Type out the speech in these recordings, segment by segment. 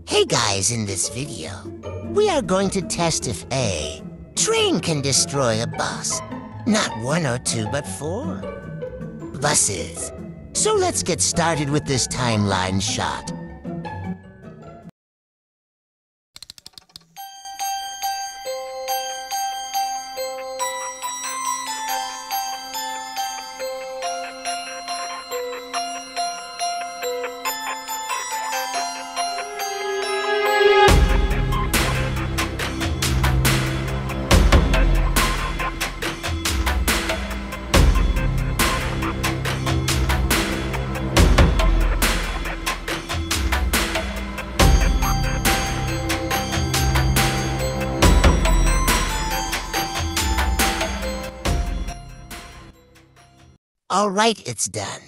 Hey guys, in this video, we are going to test if a train can destroy a bus. Not one or two, but 4 buses. So let's get started with this timeline shot. All right, it's done.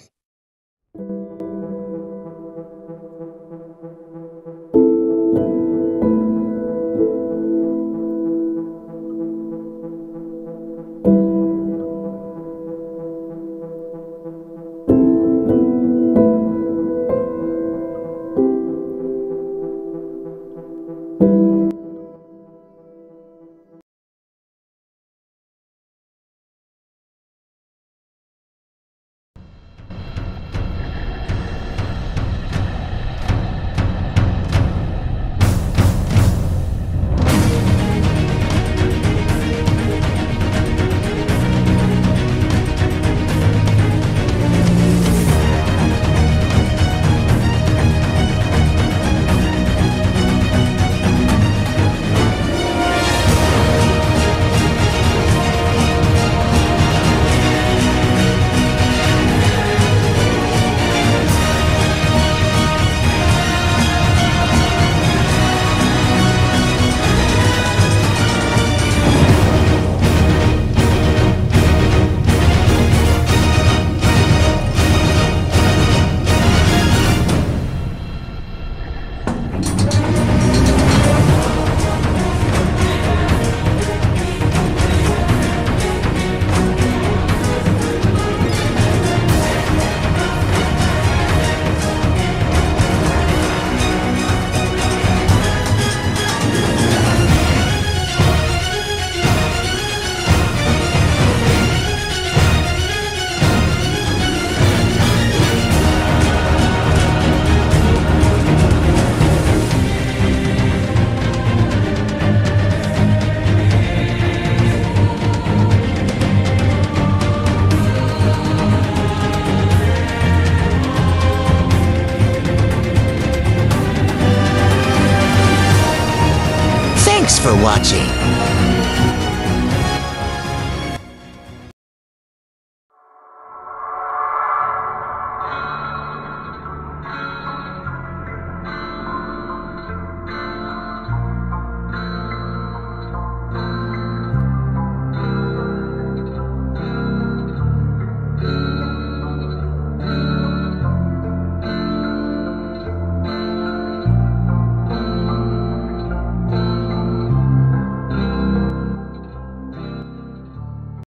Thanks for watching.